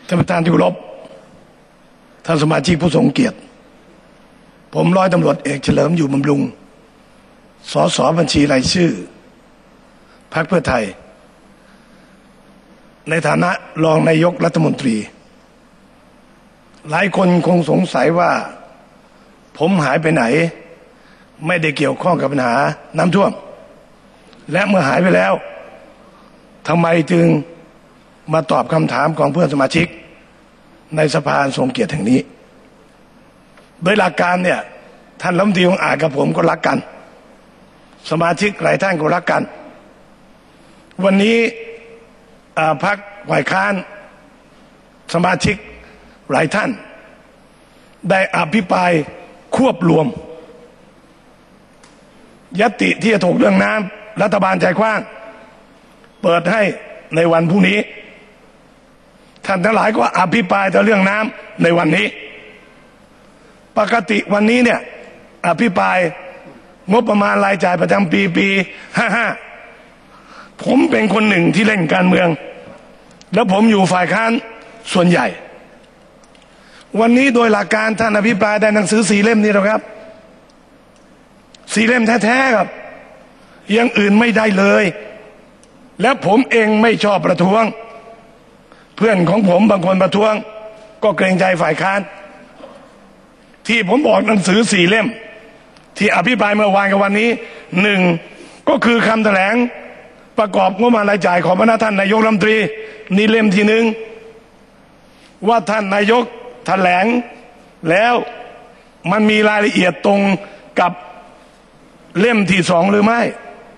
ท่านประธานที่เคารพท่านสมาชิกผู้ทรงเกียรติผมร้อยตำรวจเอกเฉลิมอยู่บำรุงสสบัญชีรายชื่อพรรคเพื่อไทยในฐานะรองนายกรัฐมนตรีหลายคนคงสงสัยว่าผมหายไปไหนไม่ได้เกี่ยวข้องกับปัญหาน้ำท่วมและเมื่อหายไปแล้วทำไมจึงมาตอบคำถามของเพื่อนสมาชิกในสภาทรงเกียรติแห่งนี้โดยหลักการเนี่ยท่านรัฐมนตรีองค์อาจกับผมก็รักกันสมาชิกหลายท่านก็รักกันวันนี้พรรคฝ่ายค้านสมาชิกหลายท่านได้อภิปรายควบรวมญัตติที่จะถกเรื่องน้ำรัฐบาลใจกว้างเปิดให้ในวันพรุ่งนี้ท่านทั้งหลายก็อภิปรายแต่เรื่องน้ำในวันนี้ปกติวันนี้เนี่ยอภิปรายงบประมาณรายจ่ายประจำปี55ผมเป็นคนหนึ่งที่เล่นการเมืองแล้วผมอยู่ฝ่ายค้านส่วนใหญ่วันนี้โดยหลักการท่านอภิปรายได้หนังสือ4 เล่มนี่หรอครับ4 เล่มแท้ๆครับยังอื่นไม่ได้เลยและผมเองไม่ชอบประท้วงเพื่อนของผมบางคนประท้วงก็เกรงใจฝ่ายค้านที่ผมบอกหนังสือ4 เล่มที่อภิปรายเมื่อวานกับวันนี้1ก็คือคำแถลงประกอบงบประมาณรายจ่ายของพระท่านนายกรัฐมนตรีนี่เล่มที่1ว่าท่านนายกแถลงแล้วมันมีรายละเอียดตรงกับเล่มที่2หรือไม่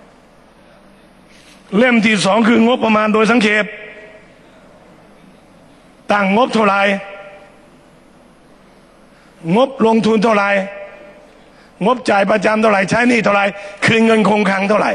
เล่มที่2คืองบประมาณโดยสังเขปตั้งงบเท่าไหร่งบลงทุนเท่าไหร่งบจ่ายประจำเท่าไหร่ใช้หนี้เท่าไหร่คืนเงินคงคลังเท่าไหร่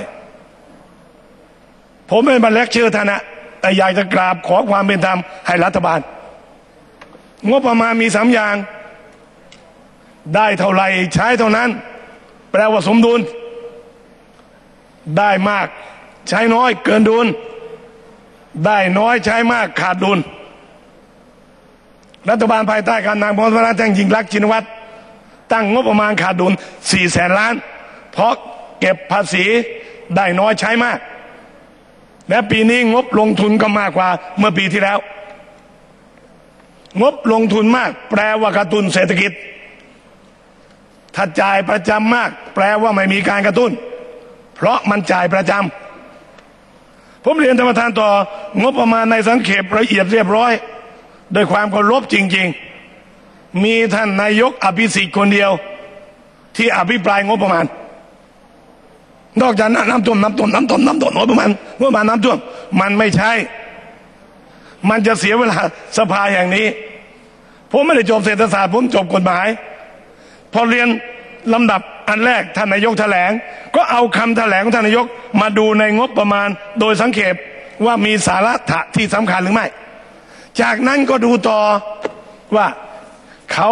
ผมไม่มาเลคเชอร์ท่านนะแต่อยากจะกราบขอความเป็นธรรมให้รัฐบาลงบประมาณมี3 อย่างได้เท่าไหร่ใช้เท่านั้นแปลว่าสมดุลได้มากใช้น้อยเกินดุลได้น้อยใช้มากขาดดุลรัฐบาลภายใต้การนำของพระราชายิ่งลักษณ์ชินวัตรตั้งงบประมาณขาดดุล400,000 ล้านเพราะเก็บภาษีได้น้อยใช้มากและปีนี้งบลงทุนก็มากกว่าเมื่อปีที่แล้วงบลงทุนมากแปลว่ากระตุ้นเศรษฐกิจถ้าจ่ายประจำมากแปลว่าไม่มีการกระตุ้นเพราะมันจ่ายประจำผมเรียนท่านประธานต่องบประมาณในสังเขปละเอียดเรียบร้อยโดยความเคารพจริงๆมีท่านนายกอภิสิทธิ์คนเดียวที่อภิปรายงบประมาณนอกจากน้ำท่วมงบประมาณน้ำท่วมมันไม่ใช่มันจะเสียเวลาสภาแห่งนี้ผมไม่ได้จบเศรษฐศาสตร์ผมจบกฎหมายพอเรียนลำดับอันแรกท่านนายกแถลงก็เอาคำแถลงของท่านนายกมาดูในงบประมาณโดยสังเขปว่ามีสาระที่สำคัญหรือไม่จากนั้นก็ดูต่อว่าเขา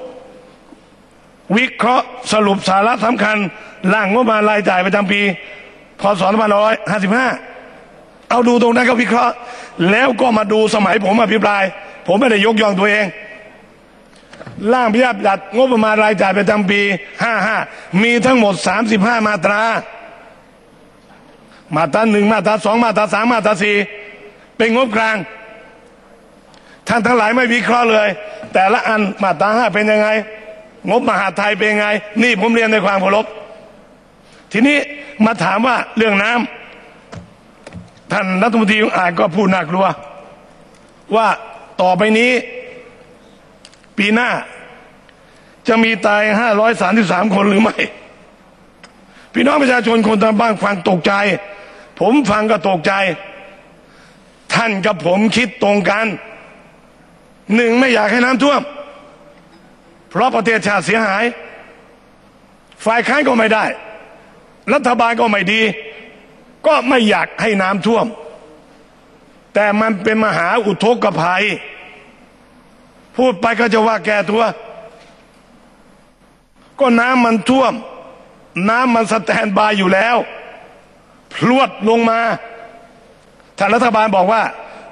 วิเคราะห์สรุปสาระสำคัญร่างงบประมาณรายจ่ายประจำปีพ.ศ. 2555เอาดูตรงนั้นก็วิเคราะห์แล้วก็มาดูสมัยผมอภิปรายผมไม่ได้ยกย่องตัวเองร่างพระราชบัญญัติงบประมาณรายจ่ายประจำปี55มีทั้งหมด35 มาตรา1มาตรา2มาตรา3มาตรา4เป็นงบกลางท่านทั้งหลายไม่วิเคราะห์เลยแต่ละอันมาตรา5เป็นยังไงงบมหาดไทยเป็นยังไงนี่ผมเรียนในความเคารพทีนี้มาถามว่าเรื่องน้ำท่านรัฐมนตรีอาจก็พูดน่ากลัวว่าต่อไปนี้ปีหน้าจะมีตาย533 คนหรือไม่พี่น้องประชาชนคนทางบ้านฟังตกใจผมฟังก็ตกใจท่านกับผมคิดตรงกัน1ไม่อยากให้น้ำท่วมเพราะประเทศชาติเสียหายฝ่ายค้านก็ไม่ได้รัฐบาลก็ไม่ดีก็ไม่อยากให้น้ำท่วมแต่มันเป็นมหาอุทกภัยพูดไปก็จะว่าแก้ตัวก็น้ำมันท่วมน้ำมันสแตนบายอยู่แล้วพรวดลงมาถ้ารัฐบาลบอกว่า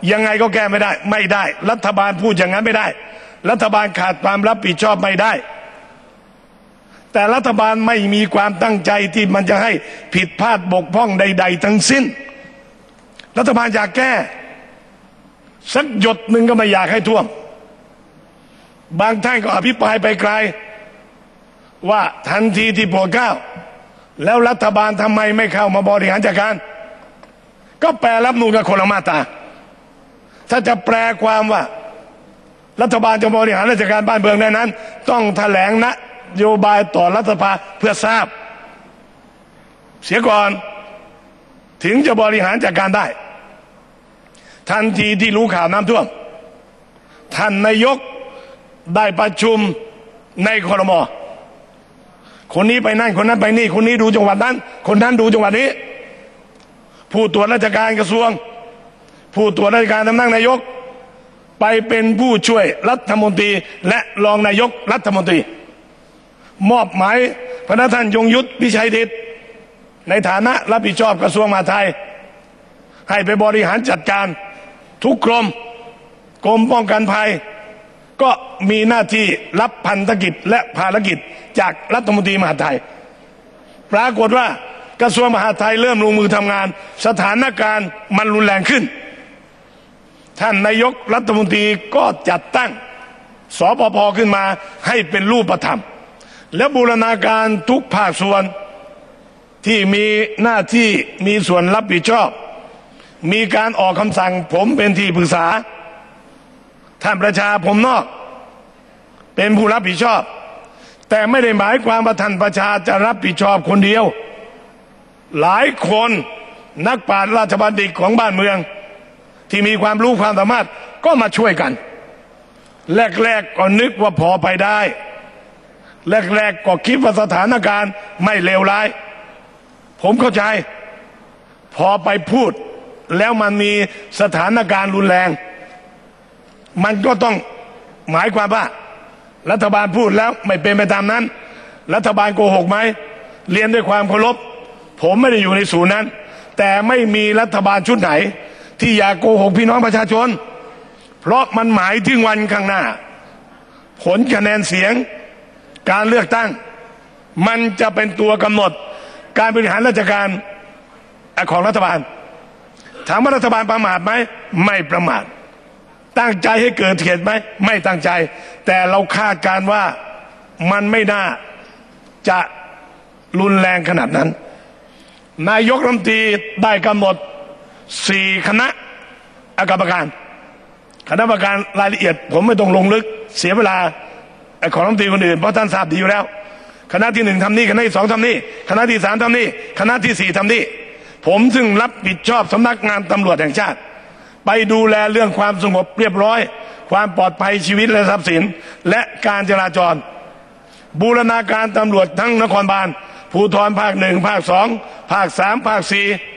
ยังไงก็แก้ไม่ได้รัฐบาลพูดอย่างนั้นไม่ได้รัฐบาลขาดความรับผิดชอบไม่ได้แต่รัฐบาลไม่มีความตั้งใจที่มันจะให้ผิดพลาดบกพร่องใดๆทั้งสิ้นรัฐบาลอยากแก้สักหยดหนึ่งก็ไม่อยากให้ท่วมบางท่านก็อภิปรายไปไกลว่าทันทีที่โปรดเกล้าแล้วรัฐบาลทำไมไม่เข้ามาบริหารจัดการก็แปลรัฐธรรมนูญกับคนละมาตราถ้าจะแปลความว่ารัฐบาลจะบริหารราชการบ้านเมืองในนั้นต้องแถลงนโยบายต่อรัฐสภาเพื่อทราบเสียก่อนถึงจะบริหารจัดการได้ทันทีที่รู้ข่าวน้ำท่วมท่านนายกได้ประชุมในครม.คนนี้ไปนั่นคนนั้นไปนี่คนนี้ดูจังหวัดนั้นคนนั้นดูจังหวัดนี้ผู้ตรวจราชการกระทรวงผู้ตรวจราชการตำแหน่งนายกไปเป็นผู้ช่วยรัฐมนตรีและรองนายกรัฐมนตรีมอบหมายพระท่านยงยุทธพิชัยดิษฐ์ในฐานะรับผิดชอบกระทรวงมหาดไทยให้ไปบริหารจัดการทุกกรมป้องกันภัยก็มีหน้าที่รับพันธกิจและภารกิจจากรัฐมนตรีมหาดไทยปรากฏว่ากระทรวงมหาดไทยเริ่มลงมือทำงานสถานการณ์มันรุนแรงขึ้นท่านนายกรัฐมนตรีก็จัดตั้งสปภ.ขึ้นมาให้เป็นรูปธรรมและบูรณาการทุกภาคส่วนที่มีหน้าที่มีส่วนรับผิดชอบมีการออกคำสั่งผมเป็นที่ปรึกษาท่านประชาผมนอกเป็นผู้รับผิดชอบแต่ไม่ได้หมายความว่าท่านประชาจะรับผิดชอบคนเดียวหลายคนนักปราชญ์ราชบัณฑิตของบ้านเมืองที่มีความรู้ความสามารถก็มาช่วยกันแรกๆก็นึกว่าพอไปได้แรกๆก็คิดว่าสถานการณ์ไม่เลวร้ายผมเข้าใจพอไปพูดแล้วมันมีสถานการณ์รุนแรงมันก็ต้องหมายความว่ารัฐบาลพูดแล้วไม่เป็นไปตามนั้นรัฐบาลโกหกไหมเรียนด้วยความเคารพผมไม่ได้อยู่ในศูนย์นั้นแต่ไม่มีรัฐบาลชุดไหนที่อยากโกหกพี่น้องประชาชนเพราะมันหมายถึงวันข้างหน้าผลคะแนนเสียงการเลือกตั้งมันจะเป็นตัวกำหนดการบริหารราชการของรัฐบาลถามว่ารัฐบาลประมาทไหมไม่ประมาทตั้งใจให้เกิดเหตุไหมไม่ตั้งใจแต่เราคาดการว่ามันไม่น่าจะรุนแรงขนาดนั้นนายกรัฐมนตรีได้กำหนด4คณะกรรมการคณะกรรมการรายละเอียดผมไม่ต้องลงลึกเสียเวลาของรัฐมนตรีคนอื่นเพราะท่านทราบดีอยู่แล้วคณะที่1ทำนี่คณะที่2ทำนี่คณะที่3ทำนี่คณะที่4ทำนี่ผมซึ่งรับผิดชอบสำนักงานตำรวจแห่งชาติไปดูแลเรื่องความสงบเรียบร้อยความปลอดภัยชีวิตและทรัพย์สินและการจราจรบูรณาการตำรวจทั้งนครบาลภูธรภาค1ภาค2ภาค3ภาค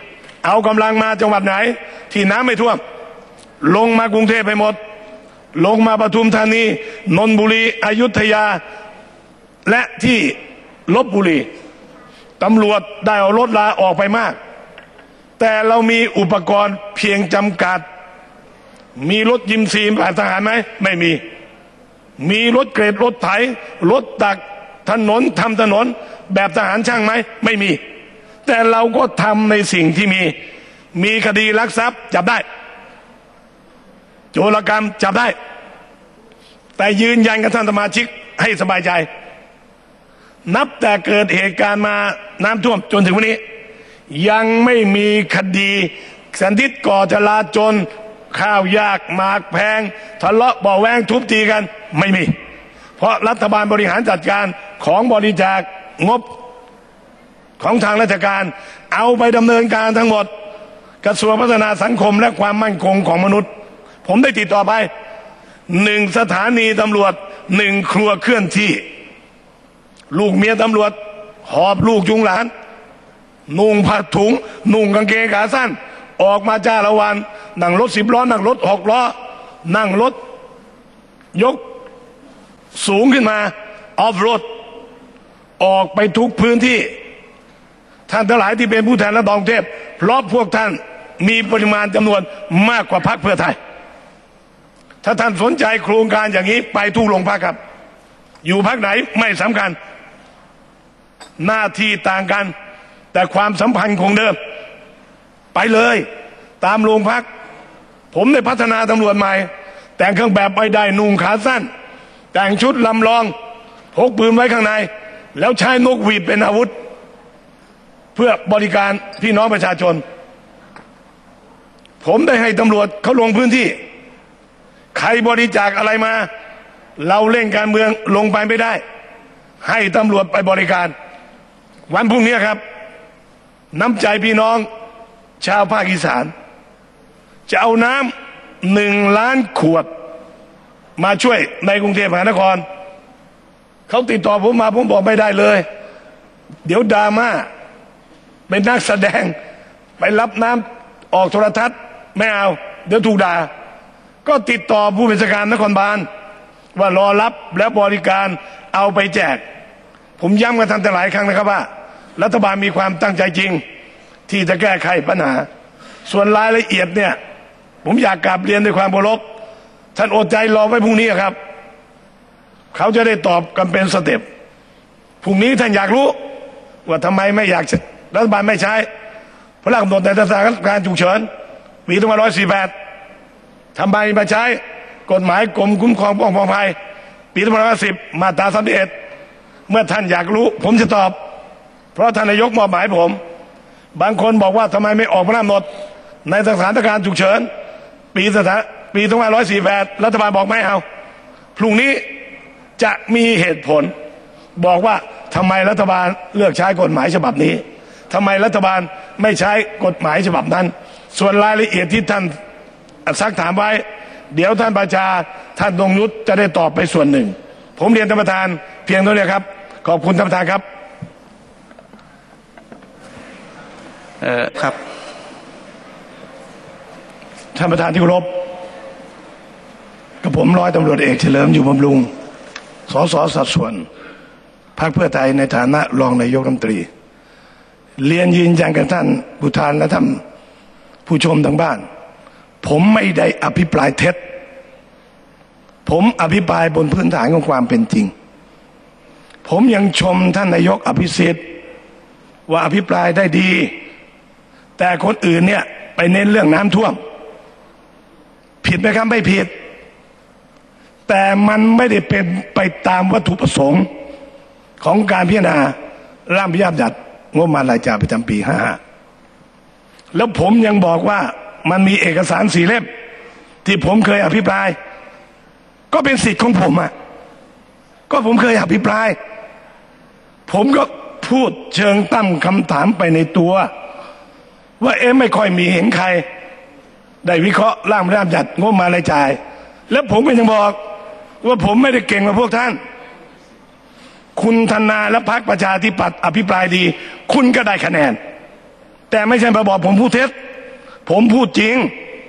4เอากำลังมาจังหวัดไหนที่น้ำไม่ท่วมลงมากรุงเทพไปหมดลงมาปทุมธานีนนทบุรีอยุธยาและที่ลพบุรีตำรวจได้เอารถลาออกไปมากแต่เรามีอุปกรณ์เพียงจำกัดมีรถยิมซีมแบบทหารไหมไม่มีรถเกรดรถไถรถตักถนนทำถนนแบบทหารช่างไหมไม่มีแต่เราก็ทำในสิ่งที่มีคดีลักทรัพย์จับได้โจรกรรมจับได้แต่ยืนยันกับท่านสมาชิกให้สบายใจนับแต่เกิดเหตุการณ์มาน้ำท่วมจนถึงวันนี้ยังไม่มีคดีสันทิษก่อจลาจลข้าวยากหมากแพงทะเลาะเบาะแวงทุบตีกันไม่มีเพราะรัฐบาลบริหารจัดการของบริจาคงบของทางราชการเอาไปดำเนินการทั้งหมดกระทรวงพัฒนาสังคมและความมั่นคงของมนุษย์ผมได้ติดต่อไป1สถานีตำรวจ1ครัวเคลื่อนที่ลูกเมียตำรวจหอบลูกจุงหลานนุ่งผ้าถุงนุ่งกางเกงขาสั้นออกมาจ้าละวันนั่งรถ10 ล้อนั่งรถ6 ล้อนั่งรถยกสูงขึ้นมาออฟโรดออกไปทุกพื้นที่ท่านทั้งหลายที่เป็นผู้แทนรัฐบาลกรุงเทพเพราะพวกท่านมีปริมาณจำนวนมากกว่าพรรคเพื่อไทยถ้าท่านสนใจโครงการอย่างนี้ไปทุกโรงพักครับอยู่พรรคไหนไม่สำคัญหน้าที่ต่างกันแต่ความสัมพันธ์คงเดิมไปเลยตามโรงพักผมได้พัฒนาตำรวจใหม่แต่งเครื่องแบบไม่ได้นุ่งขาสั้นแต่งชุดลำลองพกปืนไว้ข้างในแล้วใช้นกหวีดเป็นอาวุธเพื่อบริการพี่น้องประชาชนผมได้ให้ตำรวจเขาลงพื้นที่ใครบริจาคอะไรมาเราเล่นการเมืองลงไปไม่ได้ให้ตำรวจไปบริการวันพรุ่งนี้ครับน้ำใจพี่น้องชาวภาคอีสานจะเอาน้ำ1 ล้านขวดมาช่วยในกรุงเทพมหานครเขาติดต่อผมมาผมบอกไม่ได้เลยเดี๋ยวดราม่าเป็นนักแสดงไปรับน้ำออกโทรทัศน์ไม่เอาเดี๋ยวถูกด่าก็ติดต่อผู้บัญชาการนครบาลว่ารอรับและบริการเอาไปแจกผมย้ำกับท่านหลายครั้งนะครับว่ารัฐบาลมีความตั้งใจจริงที่จะแก้ไขปัญหาส่วนรายละเอียดเนี่ยผมอยากกราบเรียนด้วยความเคารพท่านอดใจรอไว้พรุ่งนี้ครับเขาจะได้ตอบกันเป็นสเต็ปพรุ่งนี้ท่านอยากรู้ว่าทำไมไม่อยากรัฐบาลไม่ใช้พระราชกำหนดในสถานการณ์ฉุกเฉินปี2548ทำไมมาใช้กฎหมายกรมคุ้มครองป้องกันภัยปี2510มาตรา31เมื่อท่านอยากรู้ผมจะตอบเพราะท่านนายกมอบหมายผมบางคนบอกว่าทำไมไม่ออกพระราชกำหนดในสถานการณ์ฉุกเฉินปี2548รัฐบาลบอกไม่เอาพรุ่งนี้จะมีเหตุผลบอกว่าทำไมรัฐบาลเลือกใช้กฎหมายฉบับนี้ทำไมรัฐบาลไม่ใช้กฎหมายฉบับนั้นส่วนรายละเอียดที่ท่านซักถามไว้เดี๋ยวท่านประชาท่านดงยุทธจะได้ตอบไปส่วนหนึ่งผมเรียนท่านประธานเพียงเท่านี้ครับขอบคุณท่านประธานครับครับท่านประธานที่เคารพกับผมร้อยตำรวจเอกเฉลิมอยู่บำรุงสสสัดส่วนพรรคเพื่อไทยในฐานะรองนายกรัฐมนตรีเรียนยืนยันกับท่านผู้ทานและท่านผู้ชมทางบ้านผมไม่ได้อภิปรายเท็จผมอภิปรายบนพื้นฐานของความเป็นจริงผมยังชมท่านนายกอภิสิทธิ์ว่าอภิปรายได้ดีแต่คนอื่นเนี่ยไปเน้นเรื่องน้ำท่วมผิดไหมครับไม่ผิดแต่มันไม่ได้เป็นไปตามวัตถุประสงค์ของการพิจารณาร่างพระราชบัญญัติงบประมาณรายจ่ายประจำปี55แล้วผมยังบอกว่ามันมีเอกสาร4 เล่มที่ผมเคยอภิปรายก็เป็นสิทธิ์ของผมอ่ะก็ผมเคยอภิปรายผมก็พูดเชิงตั้งคำถามไปในตัวว่าไม่ค่อยมีเห็นใครได้วิเคราะห์ร่างพระราชบัญญัติงบประมาณรายจ่ายแล้วผมก็ยังบอกว่าผมไม่ได้เก่งกว่าพวกท่านคุณธนาและพรรคประชาธิปัตย์อภิปรายดีคุณก็ได้คะแนนแต่ไม่ใช่มาบอกผมพูดเท็จผมพูดจริง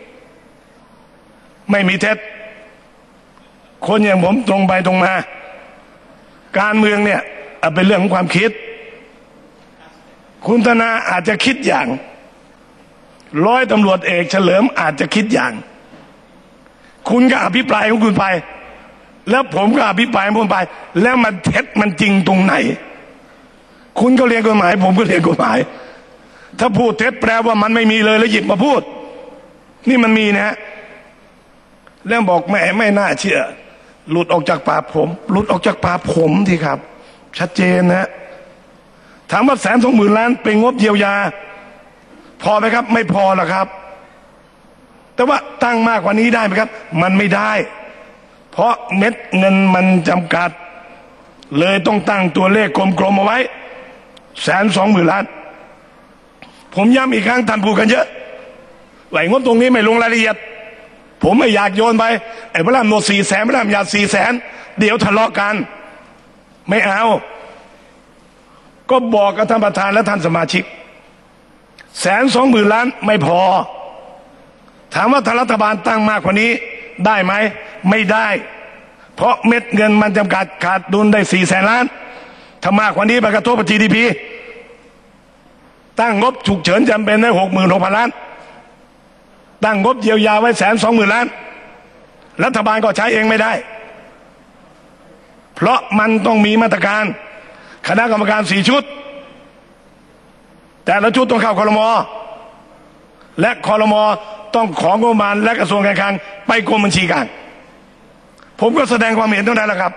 ไม่มีเท็จคนอย่างผมตรงไปตรงมาการเมืองเนี่ยเป็นเรื่องของความคิดคุณธนาอาจจะคิดอย่างร้อยตำรวจเอกเฉลิมอาจจะคิดอย่างคุณก็อภิปรายของคุณไปแล้วผมก็อภิปรายของผมไปแล้วมันเท็จมันจริงตรงไหนคุณก็เรียนกฎหมายผมก็เรียนกฎหมายถ้าพูดเท็จแปลว่ามันไม่มีเลยแล้วหยิบมาพูดนี่มันมีนะแล้วบอกไม่น่าเชื่อหลุดออกจากปากผมหลุดออกจากปากผมทีครับชัดเจนนะถามว่า120,000 ล้านเป็นงบเยียวยาพอไหมครับไม่พอหรอกครับแต่ว่าตั้งมากกว่านี้ได้ไหมครับมันไม่ได้เพราะเม็ดเงินมันจำกัดเลยต้องตั้งตัวเลขกลมๆเอาไว้120,000 ล้านผมย้ำอีกครั้งท่านพูดกันเยอะไหลงบตรงนี้ไม่ลงรายละเอียดผมไม่อยากโยนไปพระรามโน400,000พระรามยา400,000เดี๋ยวทะเลาะกันไม่เอาก็บอกกับท่านประธานและท่านสมาชิก120,000 ล้านไม่พอถามว่าถ้ารัฐบาลตั้งมากกว่านี้ได้ไหมไม่ได้เพราะเม็ดเงินมันจำกัดขาดดุลได้400,000 ล้านถ้ามากกว่านี้ไปกระทบกับ GDP ตั้งงบฉุกเฉินจำเป็นได้66,000 ล้านตั้งงบเยียวยาไว้120,000 ล้านรัฐบาลก็ใช้เองไม่ได้เพราะมันต้องมีมาตรการคณะกรรมการ4 ชุดแต่ละชุดต้องเข้าครม.และครม.ต้องของงบประมาณและกระทรวงการคลังไปกรมบัญชีกลางผมก็แสดงความเห็นเท่านั้นแหละครับ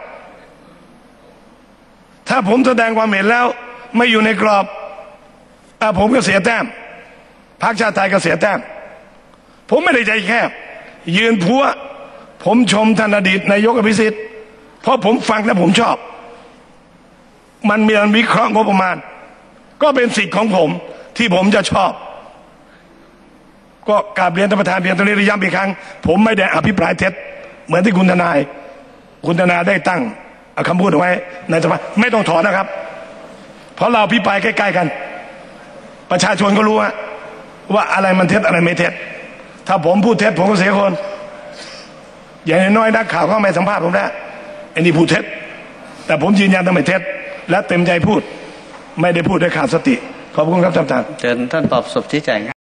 ถ้าผมแสดงความเห็นแล้วไม่อยู่ในกรอบผมก็เสียแต้มพรรคชาติไทยก็เสียแต้มผมไม่ได้ใจแคบยืนพัวผมชมท่านอดีตนายกอภิสิทธิ์เพราะผมฟังและผมชอบมันมีการวิเคราะห์งบประมาณก็เป็นสิทธิ์ของผมที่ผมจะชอบก็กราบเรียนท่านประธานเพียงเท่านี้ย้ำอีกครั้งผมไม่ได้อภิปรายเท็จเหมือนที่คุณทนายได้ตั้งคำพูดเอาไว้ในสภาไม่ต้องถอนนะครับเพราะเราอภิปรายใกล้ๆกันประชาชนก็รู้ว่าอะไรมันเท็จอะไรไม่เท็จถ้าผมพูดเท็จผมก็เสียคนอย่างน้อยนักข่าวก็ไม่สัมภาษณ์ผมได้ไอ้นี่พูดเท็จแต่ผมยืนยันว่าไม่เท็จและเต็มใจพูดไม่ได้พูดด้วยขาดสติขอบคุณครับท่านประธานเชิญท่านตอบสบชี้แจง